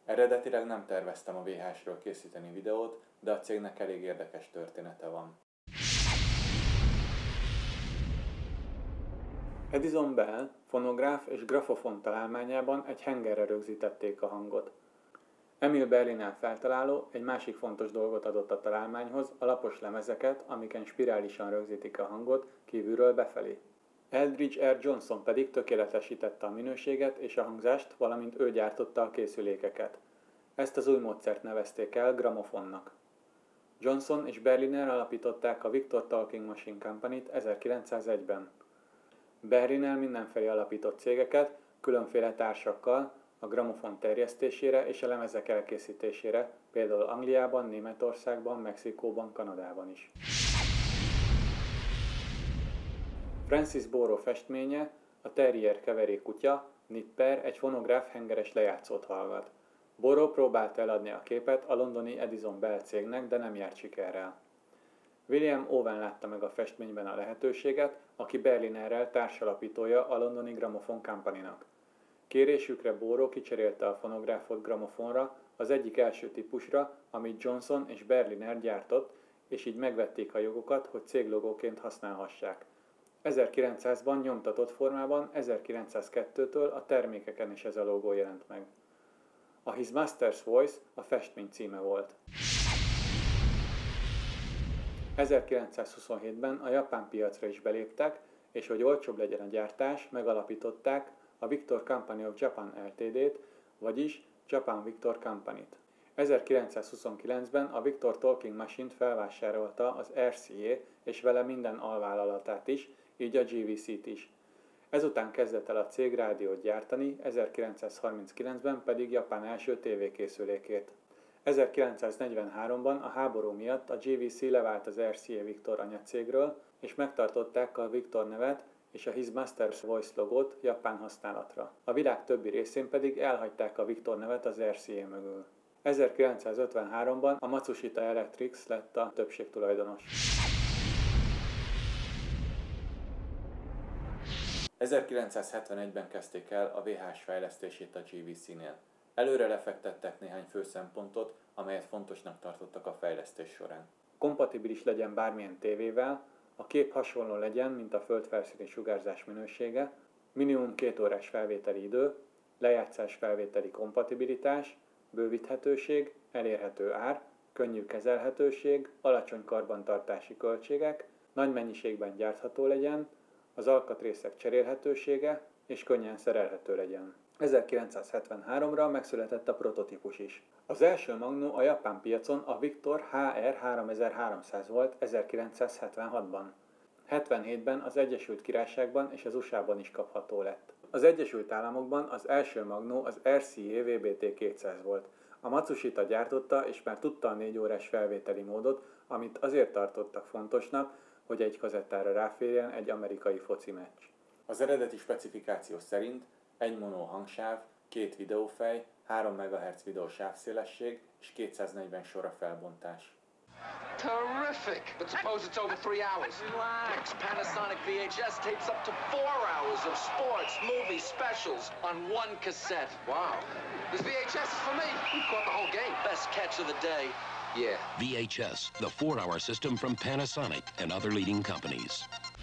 Eredetileg nem terveztem a VHS-ről készíteni videót, de a cégnek elég érdekes története van. Edison Bell fonográf és grafofon találmányában egy hengerre rögzítették a hangot. Emil Berliner feltaláló egy másik fontos dolgot adott a találmányhoz, a lapos lemezeket, amiken spirálisan rögzítik a hangot kívülről befelé. Eldridge R. Johnson pedig tökéletesítette a minőséget és a hangzást, valamint ő gyártotta a készülékeket. Ezt az új módszert nevezték el gramofonnak. Johnson és Berliner alapították a Victor Talking Machine Company-t 1901-ben. Berliner mindenfelé alapított cégeket, különféle társakkal, a gramofon terjesztésére és a lemezek elkészítésére, például Angliában, Németországban, Mexikóban, Kanadában is. Francis Boro festménye, a terrier keverék kutya, Nipper egy fonográf hengeres lejátszót hallgat. Boro próbált eladni a képet a londoni Edison Bell cégnek, de nem járt sikerrel. William Owen látta meg a festményben a lehetőséget, aki Berlinerrel társalapítója a londoni Gramophone Company-nak. Kérésükre Boro kicserélte a fonográfot gramofonra, az egyik első típusra, amit Johnson és Berliner gyártott, és így megvették a jogokat, hogy céglogóként használhassák. 1900-ban nyomtatott formában, 1902-től a termékeken is ez a logó jelent meg. A His Master's Voice a festmény címe volt. 1927-ben a japán piacra is beléptek, és hogy olcsóbb legyen a gyártás, megalapították a Victor Company of Japan Ltd-t, vagyis Japan Victor Company-t. 1929-ben a Victor Talking Machine-t felvásárolta az RCA, és vele minden alvállalatát is, így a GVC-t is. Ezután kezdett el a cég rádiót gyártani, 1939-ben pedig Japán első tévékészülékét. 1943-ban a háború miatt a GVC levált az RCA Victor anyacégről, és megtartották a Victor nevet és a His Master's Voice logót japán használatra. A világ többi részén pedig elhagyták a Victor nevet az RCA mögül. 1953-ban a Matsushita Electrics lett a többségtulajdonos. 1971-ben kezdték el a VHS fejlesztését a GVC-nél. Előre lefektettek néhány fő szempontot, amelyet fontosnak tartottak a fejlesztés során. Kompatibilis legyen bármilyen tévével, a kép hasonló legyen, mint a földfelszíni sugárzás minősége, minimum 2 órás felvételi idő, lejátszás felvételi kompatibilitás, bővíthetőség, elérhető ár, könnyű kezelhetőség, alacsony karbantartási költségek, nagy mennyiségben gyártható legyen, az alkatrészek cserélhetősége és könnyen szerelhető legyen. 1973-ra megszületett a prototípus is. Az első magnó a japán piacon a Victor HR3300 volt 1976-ban. 77-ben az Egyesült Királyságban és az USA-ban is kapható lett. Az Egyesült Államokban az első magnó az RCA VBT200 volt. A Matsushita gyártotta és már tudta a 4 órás felvételi módot, amit azért tartottak fontosnak, hogy egy kazettára ráférjen egy amerikai foci meccs. Az eredeti specifikáció szerint egy mono hangsáv, 2 videófej, 3 MHz videó sávszélesség és 240 sor a felbontás. Terrific! But suppose it's over 3 hours. Relax. Panasonic VHS tapes up to 4 hours of sports, movies, specials on one cassette. Wow. This VHS is for me. We caught the whole game. Best catch of the day. Yeah. VHS, the 4-hour system from Panasonic and other leading companies.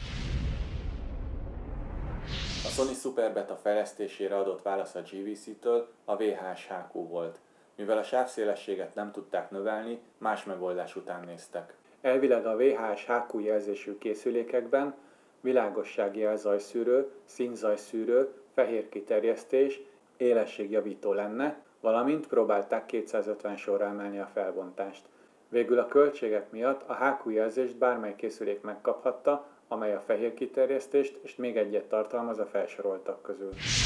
A Sony Superbeta fejlesztésére adott válasz a GVC-től a VHS-HQ volt. Mivel a sávszélességet nem tudták növelni, más megoldás után néztek. Elvileg a VHS-HQ jelzésű készülékekben világossági jelzajszűrő, színzajszűrő, fehér kiterjesztés, élességjavító lenne, valamint próbálták 250 sorra emelni a felbontást. Végül a költségek miatt a HQ jelzést bármely készülék megkaphatta, amely a fehér kiterjesztést és még egyet tartalmaz a felsoroltak közül.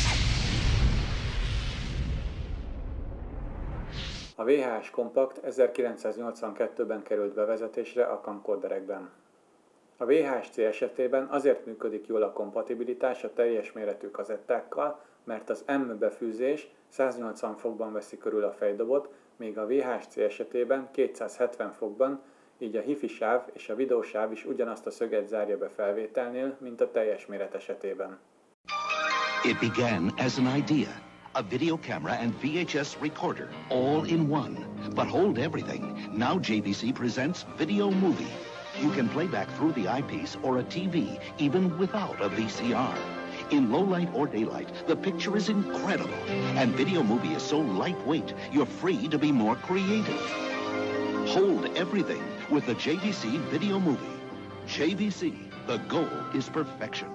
A VHS Compact 1982-ben került bevezetésre a camcorderekben. A VHS-C esetében azért működik jól a kompatibilitás a teljes méretű kazettákkal, mert az M befűzés 180 fokban veszi körül a fejdobot, míg a VHS-C esetében 270 fokban, így a hifi sáv és a videósáv is ugyanazt a szöget zárja be felvételnél, mint a teljes méret esetében. It began as an idea, a video camera and VHS recorder, all in one. But hold everything. Now JVC presents Video Movie. You can play back through the eyepiece or a TV, even without a VCR. In low light or daylight, the picture is incredible. And Video Movie is so lightweight, you're free to be more creative. Hold everything with the JVC Video Movie. JVC, the goal is perfection.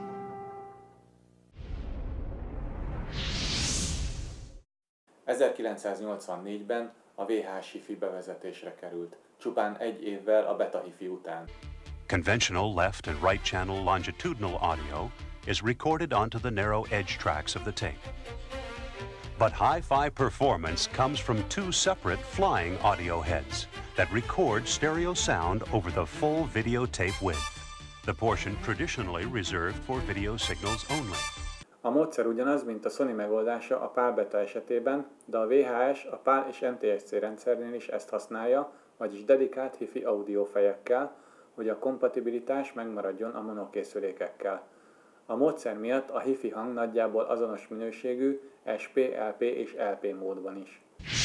...1984-ben a VHS Hi-Fi bevezetésre került, csupán egy évvel a Beta Hi-Fi után. Conventional left and right channel longitudinal audio is recorded onto the narrow edge tracks of the tape. But hi-fi performance comes from two separate flying audio heads that record stereo sound over the full videotape width, the portion traditionally reserved for video signals only. A módszer ugyanaz, mint a Sony megoldása a PAL Beta esetében, de a VHS a PAL és NTSC rendszernél is ezt használja, vagyis dedikált Hi-Fi audiófejekkel, hogy a kompatibilitás megmaradjon a monokészülékekkel. A módszer miatt a Hi-Fi hang nagyjából azonos minőségű SP, LP és LP módban is.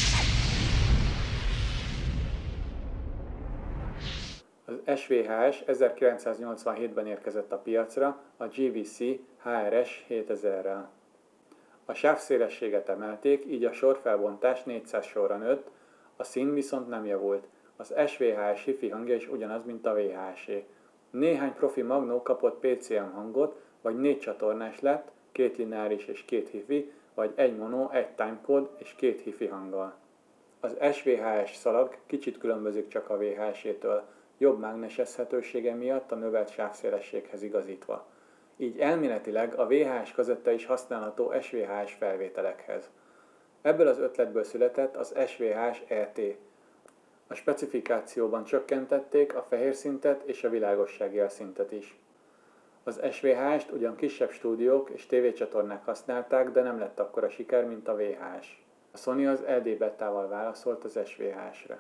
Az SVHS 1987-ben érkezett a piacra a GVC HRS 7000-rel. A sávszélességet emelték, így a sorfelbontás 400 sorra nőtt, a szín viszont nem javult. Az SVHS Hi-Fi hangja is ugyanaz, mint a VHS-é. Néhány profi magnó kapott PCM hangot, vagy 4 csatornás lett, 2 lineáris és 2 Hi-Fi, vagy 1 mono, 1 timecode és 2 Hi-Fi hanggal. Az SVHS szalag kicsit különbözik csak a VHS-től, jobb mágnesezhetősége miatt a növelt sávszélességhez igazítva. Így elméletileg a VHS kazetta is használható SVHS felvételekhez. Ebből az ötletből született az SVHS ET. A specifikációban csökkentették a fehérszintet és a világosságjelszintet is. Az SVHS-t ugyan kisebb stúdiók és tévécsatornák használták, de nem lett akkora siker, mint a VHS. A Sony az LD Betával válaszolt az SVHS-re.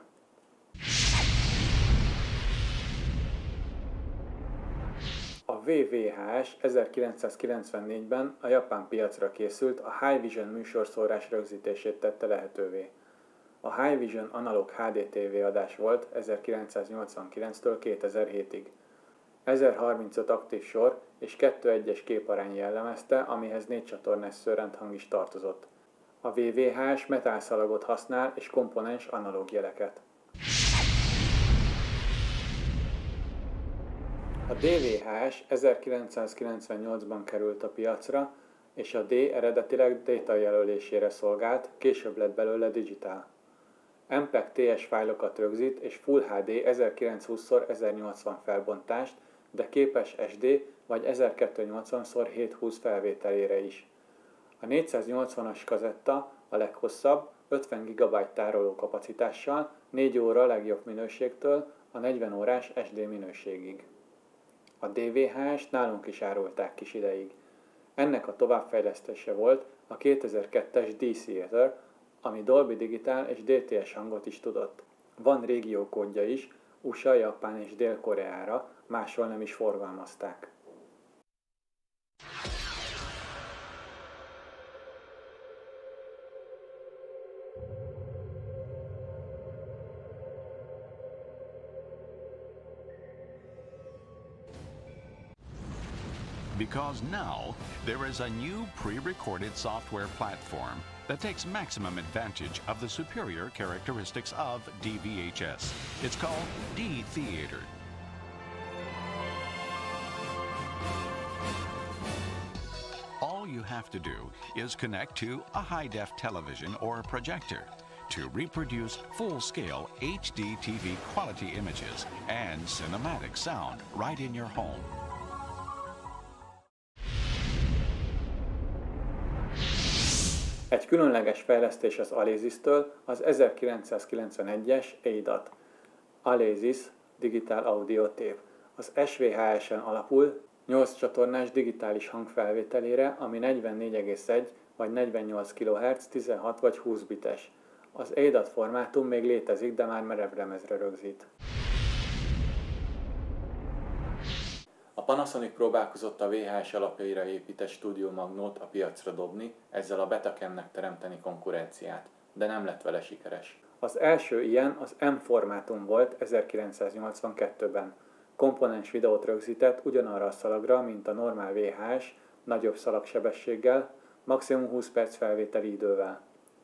A VVHS 1994-ben a japán piacra készült, a Hi-Vision műsorszórás rögzítését tette lehetővé. A Hi-Vision analóg HD TV adás volt 1989-től 2007-ig. 1035 aktív sor és 2:1-es képarány jellemezte, amihez 4 csatornás szőrendhang is tartozott. A VVHS metálszalagot használ és komponens analóg jeleket. A DVHS 1998-ban került a piacra, és a D eredetileg data jelölésére szolgált, később lett belőle digitál. MPEG TS fájlokat rögzít és Full HD 1920x1080 felbontást, de képes SD vagy 1280x720 felvételére is. A 480-as kazetta a leghosszabb, 50 GB tároló kapacitással, 4 óra legjobb minőségtől a 40 órás SD minőségig. A DVHS-t nálunk is árulták kis ideig. Ennek a továbbfejlesztése volt a 2002-es D-Theater, ami Dolby Digital és DTS hangot is tudott. Van régiókódja is, USA, Japán és Dél-Koreára, máshol nem is forgalmazták. Because now there is a new pre-recorded software platform that takes maximum advantage of the superior characteristics of DVHS. It's called D-Theater. All you have to do is connect to a high-def television or projector to reproduce full-scale HD TV quality images and cinematic sound right in your home. Egy különleges fejlesztés az Alesis-től az 1991-es ADAT, Alesis Digital Audio Tape. Az SVHS-en alapul 8 csatornás digitális hangfelvételére, ami 44,1 vagy 48 kHz, 16 vagy 20 bites. Az ADAT formátum még létezik, de már merevlemezre rögzít. A Panasonic próbálkozott a VHS alapjaira épített Studio Magnót a piacra dobni, ezzel a Betacamnek teremteni konkurenciát, de nem lett vele sikeres. Az első ilyen az M formátum volt 1982-ben. Komponens videót rögzített ugyanarra a szalagra, mint a normál VHS, nagyobb szalagsebességgel, maximum 20 perc felvételi idővel.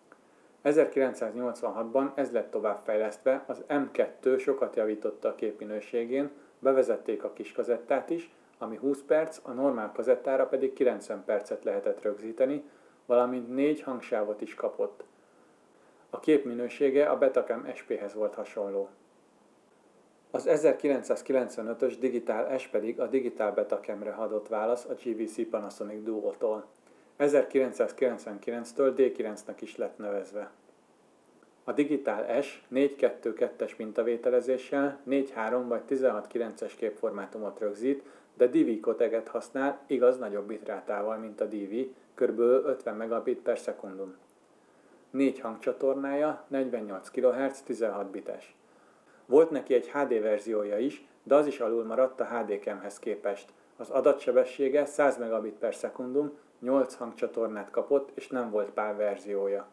1986-ban ez lett továbbfejlesztve, az M2 sokat javította a képminőségén, bevezették a kis kazettát is, ami 20 perc, a normál kazettára pedig 90 percet lehetett rögzíteni, valamint 4 hangsávot is kapott. A kép minősége a Betacam SP-hez volt hasonló. Az 1995-ös Digital S pedig a Digital Betacamre adott válasz a GVC Panasonic Duo-tól. 1999-től D9-nek is lett nevezve. A Digital S 4.2.2-es mintavételezéssel 4.3 vagy 16.9-es képformátumot rögzít, de DV kodeget használ, igaz nagyobb bitrátával, mint a DV, kb. 50 megabit per szekundum. 4 hangcsatornája, 48 kHz, 16 bites. Volt neki egy HD verziója is, de az is alul maradt a HD-Camhez képest. Az adatsebessége 100 megabit per szekundum, 8 hangcsatornát kapott, és nem volt PAL verziója.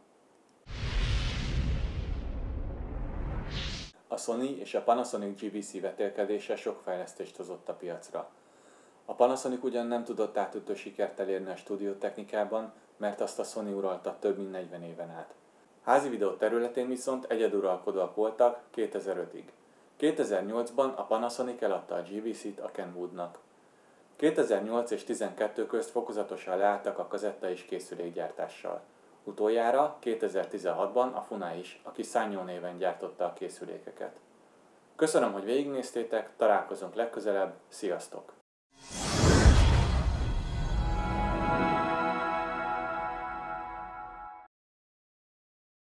A Sony és a Panasonic GVC vetélkedése sok fejlesztést hozott a piacra. A Panasonic ugyan nem tudott átütő sikert elérni a stúdiótechnikában, mert azt a Sony uralta több mint 40 éven át. Házi videó területén viszont egyeduralkodóak voltak 2005-ig. 2008-ban a Panasonic eladta a GVC-t a Kenwoodnak. 2008 és 2012 közt fokozatosan leálltak a kazetta és készülékgyártással. Utoljára 2016-ban a Funai is, aki Sanyo néven gyártotta a készülékeket. Köszönöm, hogy végignéztétek, találkozunk legközelebb, sziasztok!